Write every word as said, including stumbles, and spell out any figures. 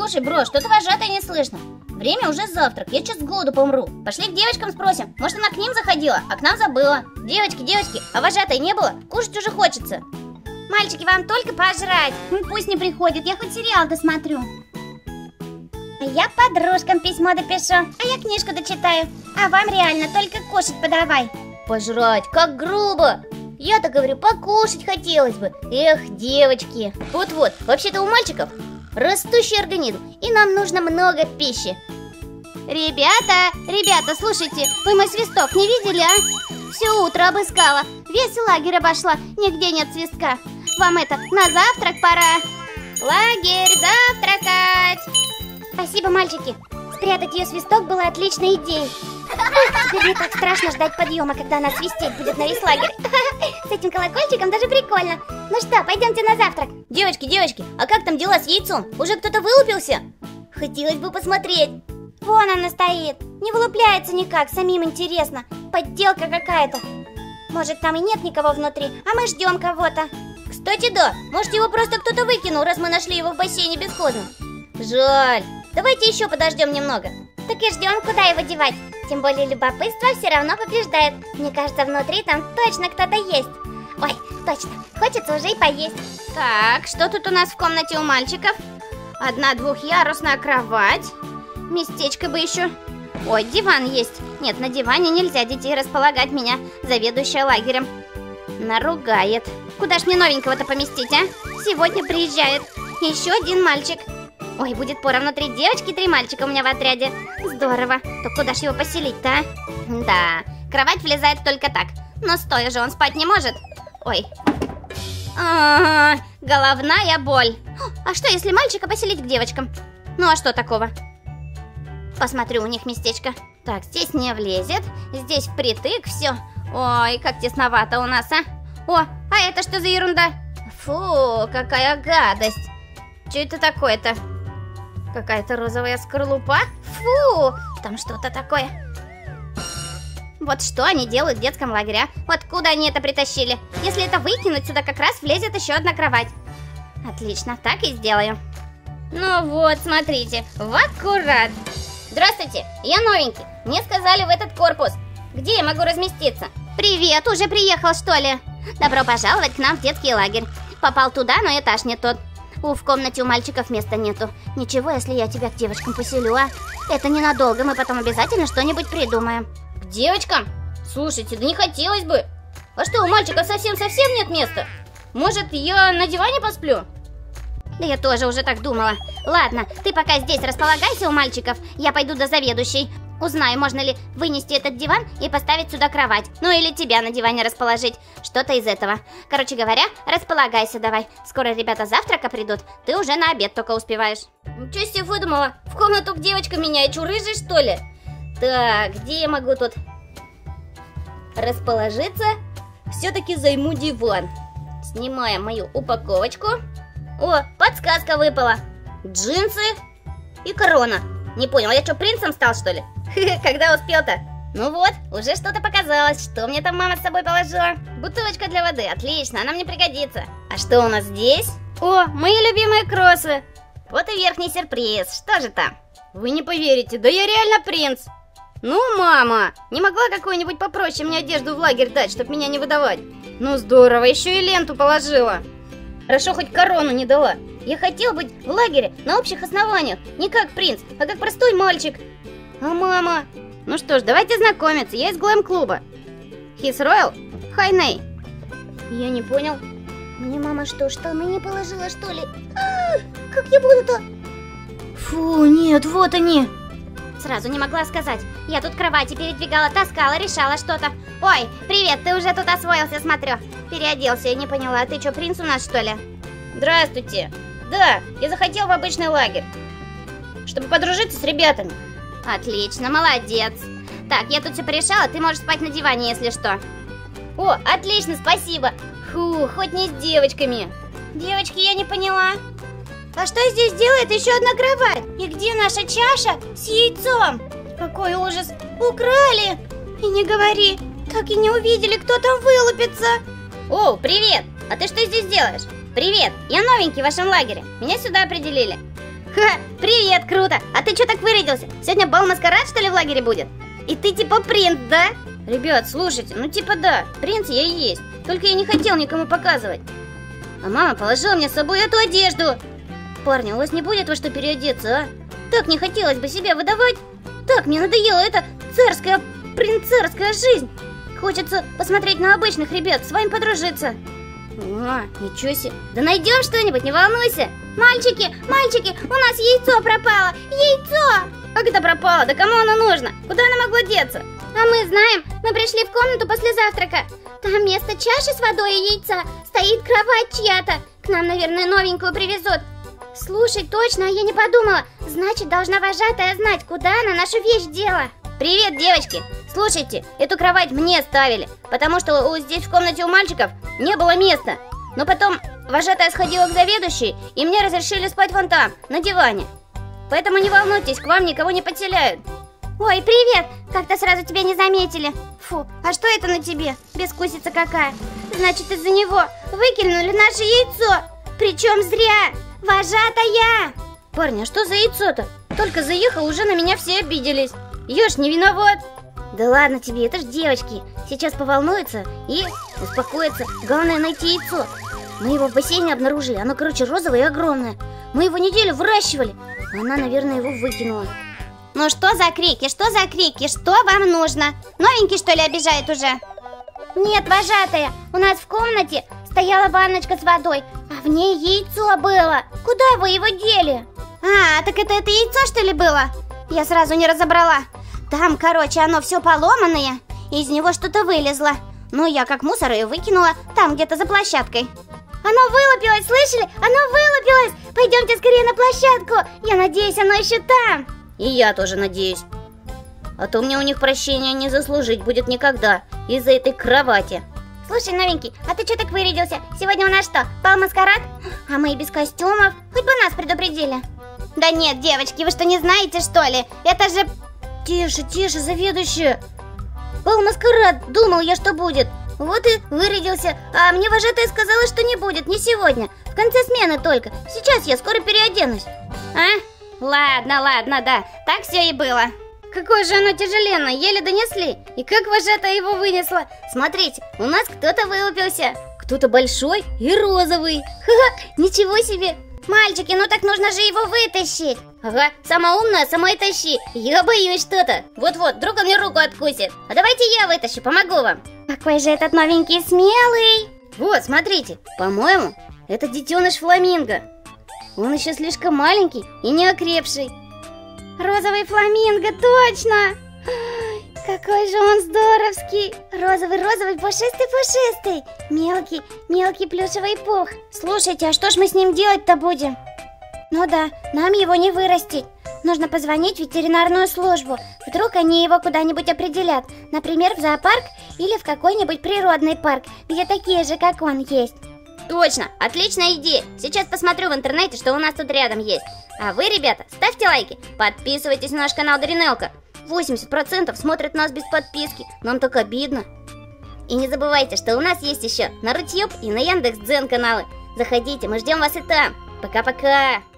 Слушай, бро, что-то вожатой не слышно. Время уже завтрак, я сейчас с голоду помру. Пошли к девочкам спросим, может она к ним заходила, а к нам забыла. Девочки, девочки, а вожатой не было? Кушать уже хочется. Мальчики, вам только пожрать. Ну, пусть не приходит, я хоть сериал досмотрю. А я подружкам письмо допишу, а я книжку дочитаю. А вам реально только кушать подавай. Пожрать, как грубо. Я-то говорю, покушать хотелось бы. Эх, девочки. Вот-вот, вообще-то у мальчиков растущий организм, и нам нужно много пищи. Ребята, ребята, слушайте, вы мой свисток не видели, а? Все утро обыскала, весь лагерь обошла, нигде нет свистка. Вам это, на завтрак пора. Лагерь, завтракать. Спасибо, мальчики. Спрятать ее свисток было отличной идеей. Теперь не так страшно ждать подъема, когда она свистеть будет на весь лагерь. С этим колокольчиком даже прикольно. Ну что, пойдемте на завтрак. Девочки, девочки, а как там дела с яйцом? Уже кто-то вылупился? Хотелось бы посмотреть. Вон она стоит. Не вылупляется никак, самим интересно. Подделка какая-то. Может, там и нет никого внутри, а мы ждем кого-то. Кстати, да, может, его просто кто-то выкинул, раз мы нашли его в бассейне бесхозным. Жаль. Давайте еще подождем немного. Так и ждем, куда его девать. Тем более любопытство все равно побеждает. Мне кажется, внутри там точно кто-то есть. Ой, точно, хочется уже и поесть. Так, что тут у нас в комнате у мальчиков? Одна двухъярусная кровать. Местечко бы еще. Ой, диван есть. Нет, на диване нельзя детей располагать, меня заведующая лагерем наругает. Куда ж мне новенького-то поместить, а? Сегодня приезжает еще один мальчик. Ой, будет пора внутри девочки, три мальчика у меня в отряде. Здорово. То куда ж его поселить-то, а? Да, кровать влезает только так. Но стоя же он спать не может. Ой. А-а-а, головная боль. А что, если мальчика поселить к девочкам? Ну а что такого? Посмотрю, у них местечко. Так, здесь не влезет. Здесь впритык все. Ой, как тесновато у нас, а? О, а это что за ерунда? Фу, какая гадость. Что это такое-то? Какая-то розовая скорлупа? Фу, там что-то такое. Вот что они делают в детском лагере, а? Вот куда они это притащили? Если это выкинуть, сюда как раз влезет еще одна кровать. Отлично, так и сделаю. Ну вот, смотрите, в аккурат. Здравствуйте, я новенький. Мне сказали в этот корпус. Где я могу разместиться? Привет, уже приехал, что ли? Добро пожаловать к нам в детский лагерь. Попал туда, но этаж не тот. У, в комнате у мальчиков места нету. Ничего, если я тебя к девочкам поселю, а? Это ненадолго, мы потом обязательно что-нибудь придумаем. К девочкам? Слушайте, да не хотелось бы. А что, у мальчика совсем-совсем нет места? Может, я на диване посплю? Да я тоже уже так думала. Ладно, ты пока здесь располагайся у мальчиков. Я пойду до заведующей. Узнаю, можно ли вынести этот диван и поставить сюда кровать. Ну или тебя на диване расположить. Что-то из этого. Короче говоря, располагайся давай. Скоро ребята завтрака придут. Ты уже на обед только успеваешь. Ничего себе выдумала. В комнату к девочкам меня и чурыжий, что ли? Так, где я могу тут расположиться? Все-таки займу диван. Снимаем мою упаковочку. О, подсказка выпала. Джинсы и корона. Не понял, я что, принцем стал, что ли? Когда успел-то? Ну вот, уже что-то показалось. Что мне там мама с собой положила? Бутылочка для воды, отлично, она мне пригодится. А что у нас здесь? О, мои любимые кроссы. Вот и верхний сюрприз. Что же там? Вы не поверите, да я реально принц. Ну, мама, не могла какую-нибудь попроще мне одежду в лагерь дать, чтобы меня не выдавать? Ну, здорово, еще и ленту положила. Хорошо, хоть корону не дала. Я хотел быть в лагере на общих основаниях. Не как принц, а как простой мальчик. А мама? Ну что ж, давайте знакомиться. Я из глэм-клуба. His Royal Highness. Я не понял. Мне мама что, штаны не положила, что ли? А, как я буду-то? Фу, нет, вот они. Сразу не могла сказать. Я тут кровати передвигала, таскала, решала что-то. Ой, привет, ты уже тут освоился, смотрю. Переоделся, я не поняла. А ты что, принц у нас, что ли? Здравствуйте. Да, я захотел в обычный лагерь, чтобы подружиться с ребятами. Отлично, молодец. Так, я тут все порешала, ты можешь спать на диване, если что. О, отлично, спасибо. Фу, хоть не с девочками. Девочки, я не поняла. А что здесь делает еще одна кровать? И где наша чаша с яйцом? Какой ужас! Украли! И не говори, так и не увидели, кто там вылупится. О, привет! А ты что здесь делаешь? Привет, я новенький в вашем лагере. Меня сюда определили. Ха, привет, круто! А ты что так вырядился? Сегодня бал-маскарад, что ли, в лагере будет? И ты типа принц, да? Ребят, слушайте, ну типа да, принц я и есть. Только я не хотел никому показывать. А мама положила мне с собой эту одежду. Парни, у вас не будет во что переодеться, а? Так не хотелось бы себя выдавать. Так, мне надоела эта царская, принцерская жизнь. Хочется посмотреть на обычных ребят, с вами подружиться. А, ничего себе. Да найдем что-нибудь, не волнуйся. Мальчики, мальчики, у нас яйцо пропало. Яйцо! Как это пропало? Да кому оно нужно? Куда оно могло деться? А мы знаем, мы пришли в комнату после завтрака. Там вместо чаши с водой и яйца стоит кровать чья-то. К нам, наверное, новенькую привезут. Слушай, точно, а я не подумала. Значит, должна вожатая знать, куда она нашу вещь дела. Привет, девочки! Слушайте, эту кровать мне ставили, потому что у, здесь в комнате у мальчиков не было места. Но потом вожатая сходила к заведующей, и мне разрешили спать вон там, на диване. Поэтому не волнуйтесь, к вам никого не подселяют. Ой, привет! Как-то сразу тебя не заметили. Фу, а что это на тебе? Бескусица какая. Значит, из-за него выкинули наше яйцо. Причем зря. Вожатая! Парни, а что за яйцо-то? Только заехал, уже на меня все обиделись. Я ж не виноват. Да ладно тебе, это ж девочки. Сейчас поволнуются и успокоятся. Главное найти яйцо. Мы его в бассейне обнаружили. Оно, короче, розовое и огромное. Мы его неделю выращивали. Она, наверное, его выкинула. Ну что за крики, что за крики, что вам нужно? Новенький, что ли, обижает уже? Нет, вожатая, у нас в комнате стояла ванночка с водой, а в ней яйцо было. Куда вы его дели? А, так это это яйцо, что ли, было? Я сразу не разобрала. Там, короче, оно все поломанное, и из него что-то вылезло. Ну, я как мусор ее выкинула там где-то за площадкой. Оно вылупилось, слышали? Оно вылупилось! Пойдемте скорее на площадку. Я надеюсь, оно еще там. И я тоже надеюсь. А то мне у них прощения не заслужить будет никогда из-за этой кровати. Слушай, новенький, а ты что так вырядился? Сегодня у нас что, бал-маскарад? А мы и без костюмов. Хоть бы нас предупредили. Да нет, девочки, вы что, не знаете, что ли? Это же... Тише, тише, заведующая. Бал-маскарад, думал я, что будет. Вот и вырядился. А мне вожатая сказала, что не будет, не сегодня. В конце смены только. Сейчас я скоро переоденусь. А? Ладно, ладно, да, так все и было. Какое же оно тяжеленное, еле донесли. И как вожатая его вынесла. Смотрите, у нас кто-то вылупился. Кто-то большой и розовый. Ха-ха, ничего себе. Мальчики, ну так нужно же его вытащить. Ага, сама умная, сама и тащи. Я боюсь что-то. Вот-вот, вдруг он мне руку откусит. А давайте я вытащу, помогу вам. Какой же этот новенький смелый. Вот, смотрите, по-моему, это детеныш фламинго. Он еще слишком маленький и не окрепший. Розовый фламинго, точно! Какой же он здоровский! Розовый-розовый, пушистый-пушистый. Мелкий, мелкий плюшевый пух. Слушайте, а что ж мы с ним делать-то будем? Ну да, нам его не вырастить. Нужно позвонить в ветеринарную службу. Вдруг они его куда-нибудь определят. Например, в зоопарк или в какой-нибудь природный парк, где такие же, как он, есть. Точно, отличная идея. Сейчас посмотрю в интернете, что у нас тут рядом есть. А вы, ребята, ставьте лайки, подписывайтесь на наш канал Даринелка. восемьдесят процентов смотрят нас без подписки, нам так обидно. И не забывайте, что у нас есть еще на Рутьюб и на Яндекс.Дзен каналы. Заходите, мы ждем вас и там. Пока-пока.